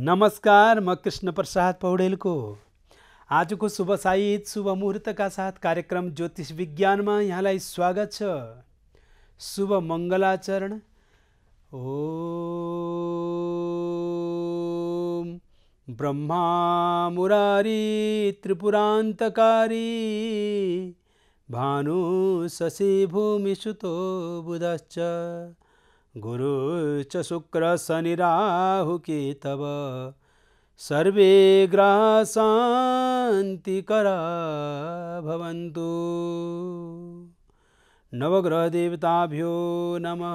नमस्कार, म कृष्ण प्रसाद पौडेलको आजको शुभ साहित शुभ मुहूर्तका साथ कार्यक्रम ज्योतिष विज्ञानमा यहाँलाई स्वागत छ। शुभ मङ्गलाचरण। ओम ब्रह्मा मुरारी त्रिपुरान्तकारी भानु शशि भूमि सुतो बुधश्च गुरु च शुक्र शनि राहु केतव सर्वे ग्रह शान्तिकरा भवन्तु। नवग्रह देवताभ्यो नमः।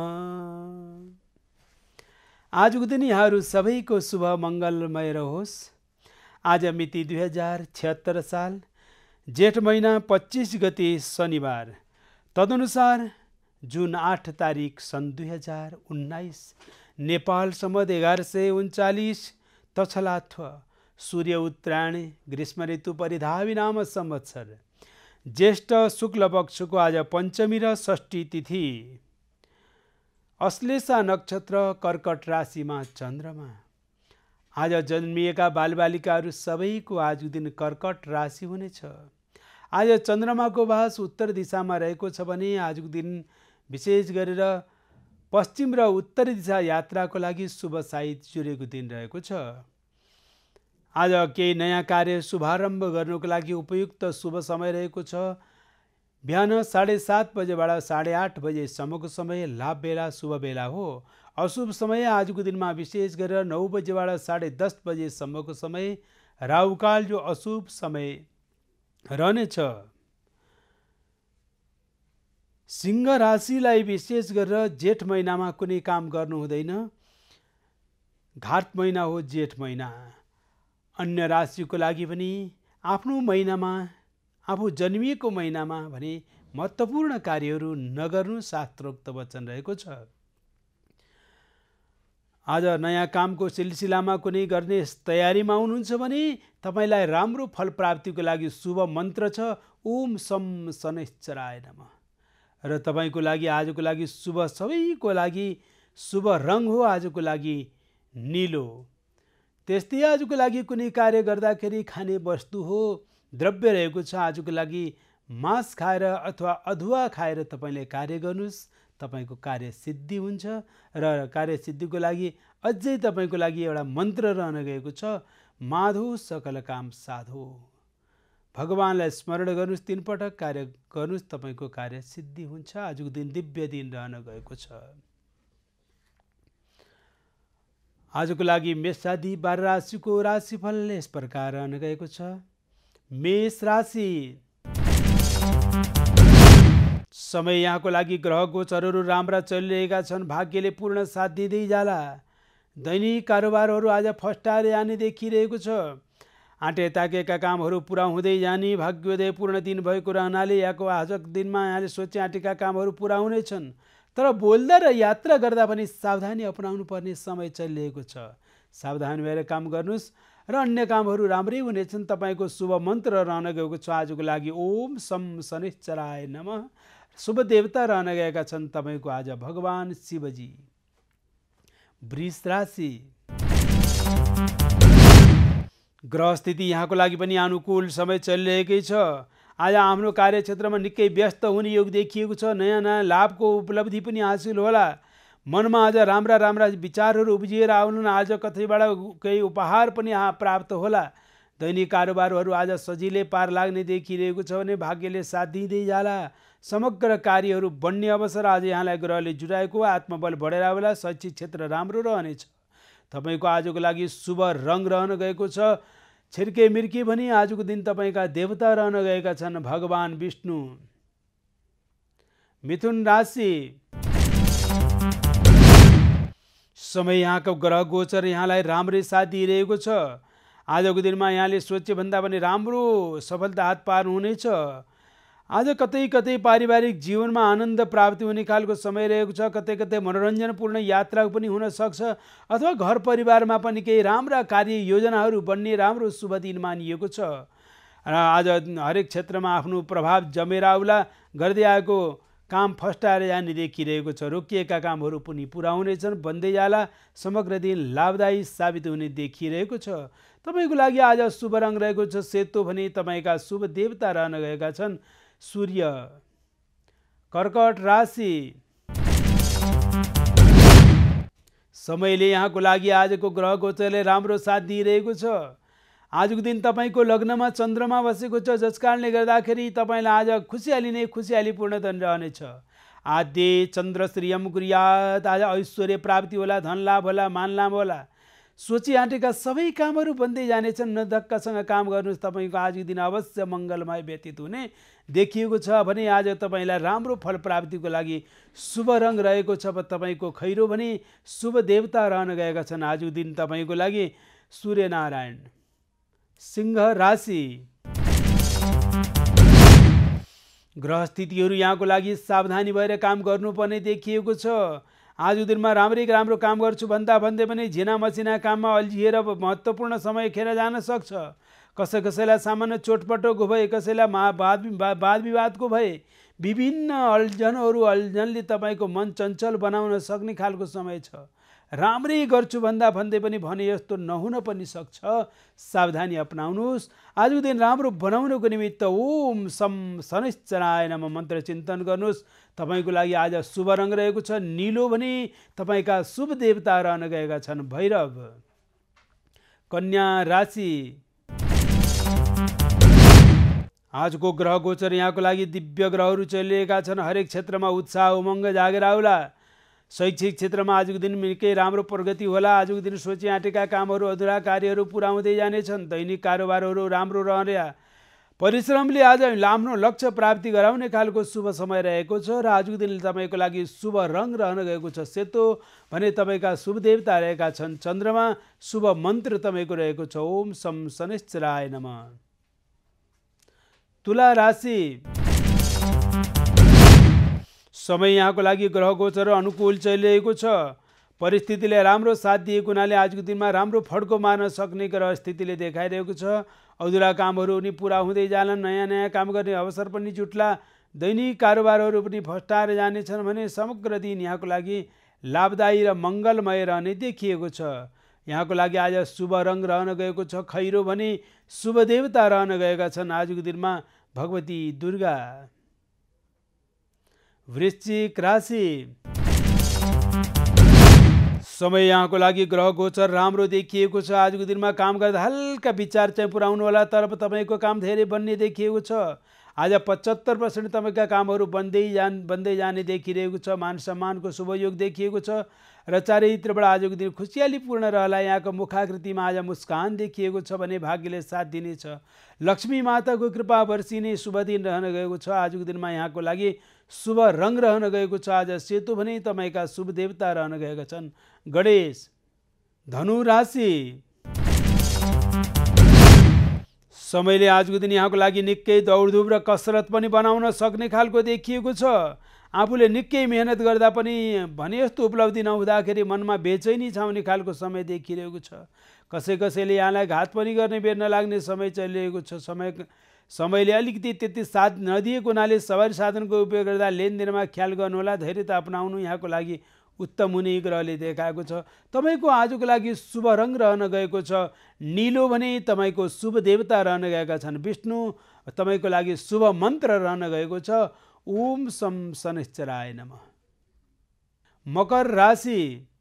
आजको दिन यहाँहरू सबैको शुभ मङ्गलमय रहोस्। आज मिति 2076 साल जेठ महिना 25 गते शनिबार, तदनुसार जुन 8 तारिक सन् 2019, नेपाल सम्वत 1139 तछलात्व सूर्य उत्तरायण ग्रीष्म ऋतु परिधावी नाम संवत्सर ज्येष्ठ शुक्ल पक्षको आज पञ्चमी र षष्ठी तिथि। अश्लेषा नक्षत्र कर्कट राशिमा चन्द्रमा। आज जन्मिएका बालबालिकाहरू सबैको आजको दिन कर्कट राशि हुनेछ। आज चन्द्रमाको भास उत्तर दिशामा रहेको छ भने आजको दिन विशेष गरेर पश्चिम र उत्तर दिशा यात्राको लागि शुभ साहित जुरेको दिन रहेको छ। आज केही नयाँ कार्य शुभारम्भ गर्नुको लागि उपयुक्त शुभ समय रहेको छ। बिहान 7:30 बजेबाट 8:30 बजेसम्मको समय लाभ बेला शुभ बेला हो। अशुभ समय आजको दिनमा विशेष गरेर 9 बजेबाट 10:30 बजेसम्मको समय राहुकाल जो अशुभ समय रहनेछ। सिंह राशिलाई विशेष गरेर जेठ महिनामा कुनै काम गर्नु हुँदैन। घाट महिना हो जेठ महिना। अन्य राशिको लागि पनि आफ्नो महिनामा, आफू जन्मिएको महिनामा भने महत्त्वपूर्ण कार्यहरू नगर्नु शास्त्रोक्त वचन रहेको छ। आज नयाँ कामको सिलसिलामा कुनै गर्ने तयारीमा हुनुहुन्छ भने तपाईँलाई राम्रो फल प्राप्तिको लागि शुभ मन्त्र छ ओम सम शनैश्चराय नमः। र तपाईँको लागि आजको लागि शुभ, सबैको लागि शुभ रङ हो आजको लागि नीलो। त्यस्तै आजको लागि कुनै कार्य गर्दाखेरि खाने वस्तु हो, द्रव्य रहेको छ। आजको लागि मांस खाएर अथवा अदुवा खाएर तपाईँले कार्य गर्नुहोस्, तपाईँको कार्य सिद्धि हुन्छ। र कार्य सिद्धिको लागि अझै तपाईँको लागि एउटा मन्त्र रहन गएको छ, माधो सकल काम साधो। भगवानलाई स्मरण गर्नुहोस्, 3 पटक कार्य गर्नुहोस्, तपाईँको कार्य सिद्धि हुन्छ। आजको दिन दिव्य दिन रहन गएको छ। आजको लागि मेषादि 12 राशिको राशिफल यस प्रकार रहन गएको छ। मेष राशि। समय यहाँको लागि ग्रह गोचरहरू राम्रा चलिरहेका छन्। भाग्यले पूर्ण साथ दिँदै जाला। दैनिक कारोबारहरू आज फस्टाएर जाने देखिरहेको छ। आँटे ताकेका कामहरू पुरा हुँदै जाने भाग्योदय पूर्ण दिन भएको रहनाले यहाँको आजको दिनमा यहाँले सोचे आँटेका कामहरू पुरा हुनेछन्। तर बोल्दा र यात्रा गर्दा पनि सावधानी अपनाउनु पर्ने समय चलिरहेको छ। सावधान भएर काम गर्नुहोस् र अन्य कामहरू राम्रै हुनेछन्। तपाईँको शुभ मन्त्र रहन गएको छ आजको लागि ओम सम शनैश्चराय नमः। शुभ देवता रहन गएका छन् तपाईँको आज भगवान शिवजी। वृष राशि। ग्रह स्थिति यहाँको लागि पनि अनुकूल समय चलिरहेकै छ। आज आफ्नो कार्यक्षेत्रमा निकै व्यस्त हुने योग देखिएको छ। नयाँ नयाँ लाभको उपलब्धि पनि हासिल होला। मनमा आज राम्रा राम्रा विचारहरू उब्जिएर आउनु। आज कतैबाट केही उपहार पनि प्राप्त होला। दैनिक कारोबारहरू आज सजिलै पार लाग्ने देखिरहेको छ भने भाग्यले साथ दिँदै जाला। समग्र कार्यहरू बढ्ने अवसर आज यहाँलाई ग्रहले जुटाएको। आत्मबल बढेर आउला। शैक्षिक क्षेत्र राम्रो रहनेछ। तपाईँको आजको लागि शुभ रङ रहन गएको छ छिर्के मिर्के भनी आजको दिन तपाईँका देवता रहन गएका छन् भगवान विष्णु। मिथुन राशि। समय यहाँको ग्रह गोचर यहाँलाई राम्रै साथ दिइरहेको छ। आजको दिनमा यहाँले सोचे भन्दा पनि राम्रो सफलता हात पार्नु हुनेछ। आज कतै कतै पारिवारिक जीवनमा आनन्द प्राप्ति हुने खालको समय रहेको छ। कतै कतै मनोरञ्जनपूर्ण यात्रा पनि हुन सक्छ अथवा घर परिवारमा पनि केही राम्रा कार्य योजनाहरू बन्ने राम्रो शुभ दिन मानिएको छ। र आज हरेक क्षेत्रमा आफ्नो प्रभाव जमेर आउला। गर्दै आएको काम फस्टाएर जाने देखिरहेको छ। रोकिएका कामहरू पनि पुरा हुनेछन्, बन्दै जाला। समग्र दिन लाभदायी साबित हुने देखिरहेको छ। तपाईँको लागि आज शुभ रङ रहेको छ सेतो भने तपाईँका शुभ देवता रहन गएका छन् सूर्य। कर्कट राशि, समयले यहाँको लागि आजको ग्रह गोचरले राम्रो साथ दिइरहेको छ। आजको दिन तपाईँको लग्नमा चन्द्रमा बसेको छ, जस कारणले गर्दाखेरि तपाईँलाई आज खुसियाली नै खुसियालीपूर्ण दिन रहनेछ। आद्य चन्द्र श्रियम कुर्यात, आज ऐश्वर्य प्राप्ति होला, धन लाभ होला, मान लाभ होला। सोची आँटेका सबै कामहरू बन्दै जानेछन्। न धक्कासँग काम गर्नुहोस्। तपाईँको आजको दिन अवश्य मङ्गलमय व्यतीत हुने देखिएको छ भने आज तपाईँलाई राम्रो फल प्राप्तिको लागि शुभ रङ रहेको छ। तपाईँको खैरो भने शुभ देवता रहन गएका छन्। आजको दिन तपाईँको लागि सूर्यनारायण। सिंह राशि, ग्रह स्थितिहरू यहाँको लागि सावधानी भएर काम गर्नुपर्ने देखिएको छ। आजको दिनमा राम्रो काम गर्छु भन्दा भन्दै पनि झिना मसिना काममा अल्झिएर महत्त्वपूर्ण समय खेर जान सक्छ। कसैलाई सामान्य चोटपटकको भए, कसैलाई वाद विवादको भए, विभिन्न अल्झनले तपाईँको मन चञ्चल बनाउन सक्ने खालको समय छ। राम्रै गर्छु भन्दा भन्दै पनि भने यस्तो नहुन पनि सक्छ। सावधानी अपनाउनुहोस्। आजको दिन राम्रो बनाउनको निमित्त ओम सम शनिश्चराय नमः मन्त्र चिन्तन गर्नुहोस्। तपाईँको लागि आज शुभ रङ रहेको छ नीलो भने तपाईँका शुभ देवता रहन गएका छन् भैरव। कन्या राशि, आजको ग्रह गोचर यहाँको लागि दिव्य ग्रहहरू चलिरहेका छन्। हरेक क्षेत्रमा उत्साह उमङ्ग जागेर आउला। शैक्षिक क्षेत्रमा आजको दिन निकै राम्रो प्रगति होला। आजको दिन सोची आँटेका कामहरू, अधुरा कार्यहरू पुरा हुँदै जानेछन्। दैनिक कारोबारहरू राम्रो रहने, परिश्रमले आज आफ्नो लक्ष्य प्राप्ति गराउने खालको शुभ समय रहेको छ। र आजको दिन तपाईँको लागि शुभ रङ रहन गएको छ सेतो भने तपाईँका शुभ देवता रहेका छन् चन्द्रमा। शुभ मन्त्र तपाईँको रहेको छ ओम सम शनिश्चराय नमः। तुला राशि, समय यहाँको लागि ग्रह गोचर अनुकूल चलिरहेको छ। परिस्थितिले राम्रो साथ दिएको हुनाले आजको दिनमा राम्रो फड्को मार्न सक्ने ग्रह स्थितिले देखाइरहेको छ। अधुरा कामहरू पनि पुरा हुँदै जालान्। नयाँ काम गर्ने अवसर पनि जुट्ला। दैनिक कारोबारहरू पनि फस्टाएर जानेछन् भने समग्र दिन यहाँको लागि लाभदायी र मङ्गलमय रहने देखिएको छ। यहाँको लागि आज शुभ रङ रहन गएको छ खैरो भने शुभ देवता रहन गएका छन् आजको दिनमा भगवती दुर्गा। वृश्चिक राशि, समय यहाँको लागि ग्रह गोचर राम्रो देखिएको छ। आजको दिनमा काम गर्दा हल्का विचार चाहिँ पुर्याउनु होला, तर तपाईँको काम धेरै बन्ने देखिएको छ। आज 75% तपाईँका कामहरू बन्दै जाने देखिरहेको छ। मान सम्मानको शुभ योग देखिएको छ र चारैतिरबाट आजको दिन खुसियालीपूर्ण रहला। यहाँको मुखाकृतिमा आज मुस्कान देखिएको छ भने भाग्यले साथ दिनेछ। लक्ष्मी माताको कृपा वर्षिने शुभ दिन रहन गएको छ। आजको दिनमा यहाँको लागि शुभ रङ रहन गएको छ आज सेतो भने तपाईँका शुभ देवता रहन गएका छन् गणेश। धनु राशि, समयले आजको दिन यहाँको लागि निकै दौडधुप र कसरत पनि बनाउन सक्ने खालको देखिएको छ। आफूले निकै मेहनत गर्दा पनि भने यस्तो उपलब्धि नहुँदाखेरि मनमा बेचैनी छाउने खालको समय देखिरहेको छ। कसैले यहाँलाई घात पनि गर्ने बेर नलाग्ने समय चलिरहेको छ। समयले अलिकति त्यति साथ नदिएको हुनाले सवारी साधनको उपयोग गर्दा लेनदेनमा ख्याल गर्नुहोला। धैर्यता अपनाउनु यहाँको लागि उत्तम हुने ग्रहले देखाएको छ। तपाईँको आजको लागि शुभ रङ रहन गएको छ नीलो भने तपाईँको शुभ देवता रहन गएका छन् विष्णु। तपाईँको लागि शुभ मन्त्र रहन गएको छ ओम सम शनिश्चराय नमः। मकर राशि,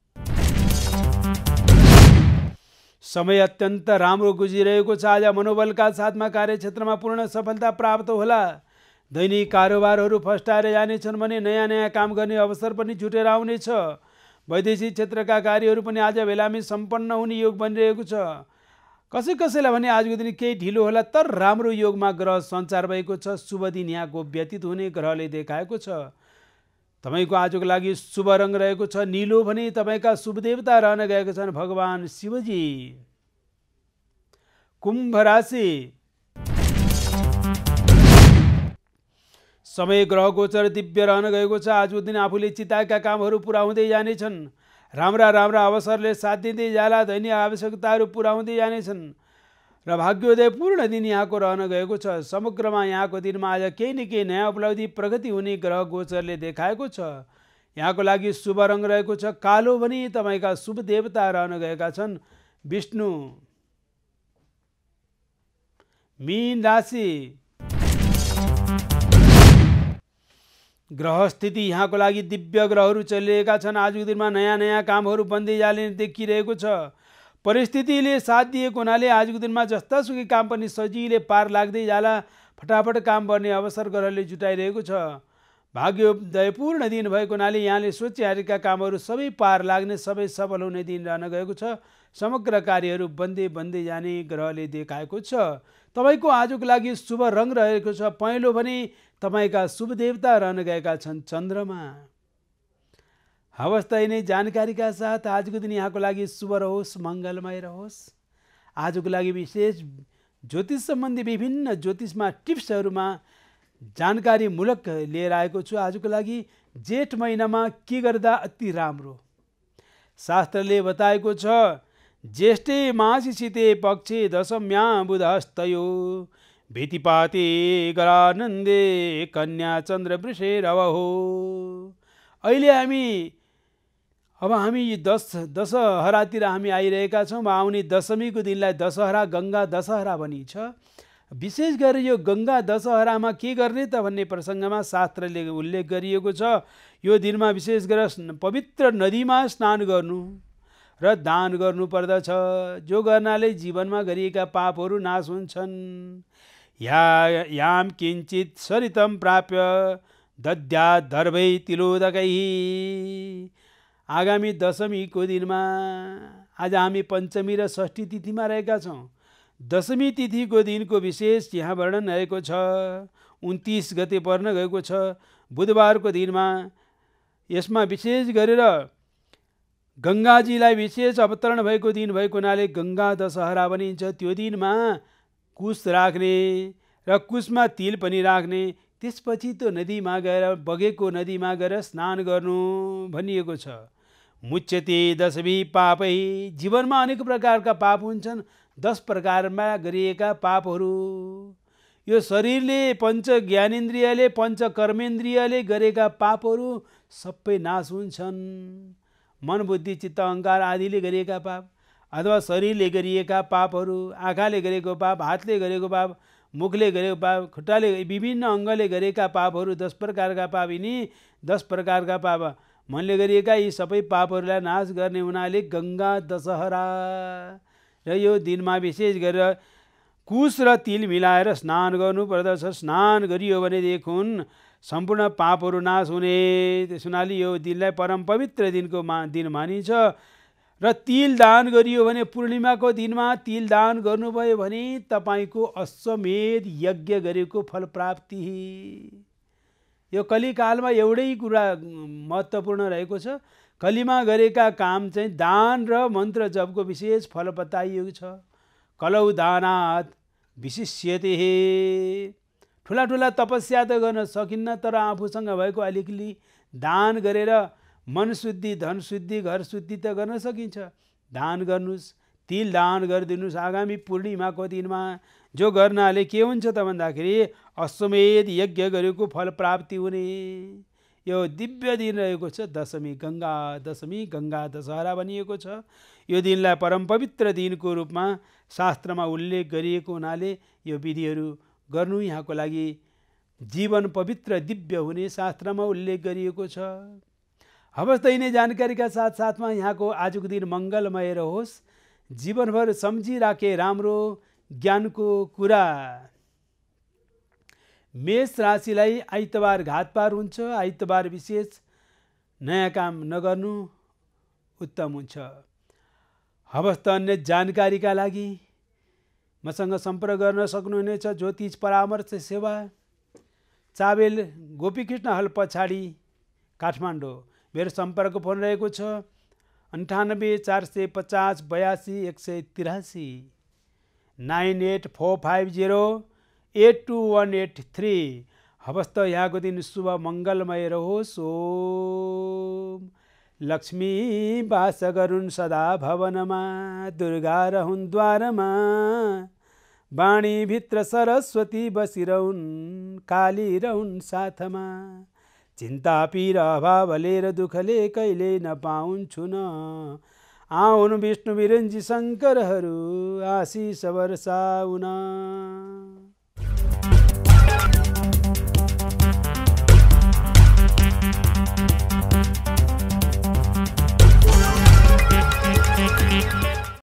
समय अत्यन्त राम्रो गुजिरहेको छ। आज मनोबलका साथमा कार्यक्षेत्रमा पूर्ण सफलता प्राप्त होला। दैनिक कारोबारहरू फस्टाएर जानेछन् भने नयाँ काम गर्ने अवसर पनि जुटेर आउनेछ। वैदेशिक क्षेत्रका कार्यहरू पनि आज बेलामै सम्पन्न हुने योग बनिरहेको छ। कसैलाई भने आजको दिन केही ढिलो होला, तर राम्रो योगमा ग्रह सञ्चार भएको छ। शुभ दिन यहाँको व्यतीत हुने ग्रहले देखाएको छ। तपाईँको आजको लागि शुभ रङ रहेको छ नीलो भने तपाईँका शुभ देवता रहन गएका छन् भगवान शिवजी। कुम्भ राशि, समय ग्रह गोचर दिव्य रहन गएको छ। आजको दिन आफूले चिताएका कामहरू पुरा हुँदै जानेछन्। राम्रा अवसरले साथ दिँदै जाला। दैनिक आवश्यकताहरू पुरा हुँदै जानेछन्। र भाग्योदयपूर्ण दिन यहाँको रहन गएको छ। समग्रमा यहाँको दिनमा आज केही न केही नयाँ उपलब्धि प्रगति हुने ग्रह गोचरले देखाएको छ। यहाँको लागि शुभ रङ रहेको छ कालो भनी तपाईँका शुभ देवता रहन गएका छन् विष्णु। मीन राशि ग्रह स्थिति यहाँको लागि दिव्य ग्रहहरू चलिरहेका छन्। आजको दिनमा नयाँ नयाँ कामहरू बन्दै जाने देखिरहेको छ। परिस्थितिले साथ दिएको हुनाले आजको दिनमा जस्तासुकै काम पनि सजिलै पार लाग्दै जाला। फटाफट काम गर्ने अवसर ग्रहले जुटाइरहेको छ। भाग्योदयपूर्ण दिन भएको हुनाले यहाँले सोचिरहेका कामहरू सबै पार लाग्ने, सबै सफल हुने दिन रहन गएको छ। समग्र कार्यहरू बन्दै जाने ग्रहले देखाएको छ। तपाईँको आजको लागि शुभ रङ रहेको छ पहेँलो भने तपाईँका शुभ देवता रहन गएका छन् चन्द्रमा। हवस् त यिनै जानकारीका साथ आजको दिन यहाँको लागि शुभ रहोस्, मङ्गलमय रहोस्। आजको लागि विशेष ज्योतिष सम्बन्धी विभिन्न ज्योतिषमा टिप्सहरूमा जानकारीमूलक लिएर आएको छु। आजको लागि जेठ महिनामा के गर्दा अति राम्रो शास्त्रले बताएको छ। ज्येष्ठे मासी शीते पक्षे दशम्यां बुधस्तयो भीतिपाते गरानन्दे कन्या चन्द्र वृषे रवहो। अहिले हामी दशहरातिर हामी आइरहेका छौँ। आउने दशमीको दिनलाई दशहरा, गङ्गा दशहरा भनिन्छ। विशेष गरेर यो गङ्गा दशहरामा के गर्ने त भन्ने प्रसङ्गमा शास्त्रले उल्लेख गरिएको छ। यो दिनमा विशेष गरेर पवित्र नदीमा स्नान गर्नु र दान गर्नु पर्दछ, जो गर्नाले जीवनमा गरिएका पापहरू नाश हुन्छन्। याम किञ्चित सरितम प्राप्य दद्यात् दर्भै तिलोदकै। आगामी दशमीको दिनमा आज हामी पञ्चमी र षष्ठी तिथिमा रहेका छौँ। दशमी तिथिको दिनको विशेष यहाँ वर्णन रहेको छ। 29 गते पर्न गएको छ बुधबारको दिनमा। यसमा विशेष गरेर गङ्गाजीलाई विशेष अवतरण भएको दिन भएको हुनाले गङ्गा दशहरा भनिन्छ। त्यो दिनमा कुश राख्ने र कुशमा तिल पनि राख्ने, त्यसपछि त्यो नदीमा गएर बगेको नदीमा गएर स्नान गर्नु भनिएको छ। मुच्यते दशभी पापै। जीवनमा अनेक प्रकारका पाप हुन्छन्। 10 प्रकारमा गरिएका पापहरू यो शरीरले, पञ्च ज्ञानेन्द्रियले, पञ्च कर्मेन्द्रियले गरेका पापहरू सबै नाश हुन्छन्। मन, बुद्धि, चित्त, अहङ्कार आदिले गरिएका पाप अथवा शरीरले गरिएका पापहरू, आँखाले गरेको पाप, हातले गरेको पाप, मुखले गरेको पाप, खुट्टाले, विभिन्न अङ्गले गरेका पापहरू 10 प्रकारका पाप। यिनी 10 प्रकारका पाप मनले गरिएका यी सबै पापहरूलाई नाश गर्ने हुनाले गङ्गा दशहरा र यो दिनमा विशेष गरेर कुश र तिल मिलाएर स्नान गर्नु पर्दछ। स्नान गरियो भनेदेखि सम्पूर्ण पापहरू नाश हुने। त्यस हुनाले यो दिनलाई परम पवित्र दिन मानिन्छ। र तिल दान गरियो भने पूर्णिमाको दिनमा तिल दान गर्नुभयो भने तपाईँको अश्वमेध यज्ञ गरेको फल प्राप्ति। यो कलिकालमा एउटै कुरा महत्त्वपूर्ण रहेको छ। कलीमा गरेका काम चाहिँ दान र मन्त्र जपको विशेष फल बताइएको छ। कलौ दानात् विशिष्यते। ठुला ठुला तपस्या त गर्न सकिन्न, तर आफूसँग भएको अलिकति दान गरेर मन शुद्धि, धन शुद्धि, घर शुद्धि त गर्न सकिन्छ। दान गर्नुहोस्, तिल दान गरिदिनुहोस्। आगामी पूर्णिमाको दिनमा जो गर्नाले के हुन्छ त भन्दाखेरि अश्वमेध यज्ञ गरेको फल प्राप्ति हुने यो दिव्य दिन रहेको छ। दशमी गङ्गा दशहरा भनिएको छ। यो दिनलाई परम पवित्र दिनको रूपमा शास्त्रमा उल्लेख गरिएको हुनाले यो विधिहरू गर्नु यहाँको लागि जीवन पवित्र दिव्य हुने शास्त्रमा उल्लेख गरिएको छ। हवस् त यिनै जानकारीका साथमा यहाँको आजको दिन मङ्गलमय रहोस्। जीवनभर सम्झिराखे राम्रो ज्ञानको कुरा। मेष राशिलाई आइतबार घातपार हुन्छ। आइतबार विशेष नयाँ काम नगर्नु उत्तम हुन्छ। हवस् त अन्य जानकारीका लागि मसँग सम्पर्क गर्न सक्नुहुनेछ। ज्योतिष परामर्श सेवा, चाबेल गोपीकृष्ण हल पछाडि, काठमाडौँ। मेरो सम्पर्क फोन रहेको छ 98 450 82 183 98 450 82183। हवस् त यहाँको दिन शुभ मङ्गलमय रहोस्। ओम लक्ष्मी वास गरून् सदा भवनमा, दुर्गा रहून् द्वारमा, वाणीभित्र सरस्वती बसिरहुन्, काली रहन् साथमा। चिन्ता पीर अभाव लिएर दुःखले कहिले नपाउँछु न। आउन् विष्णु विरञ्जी शङ्करहरू, आशिष वर्षाउन।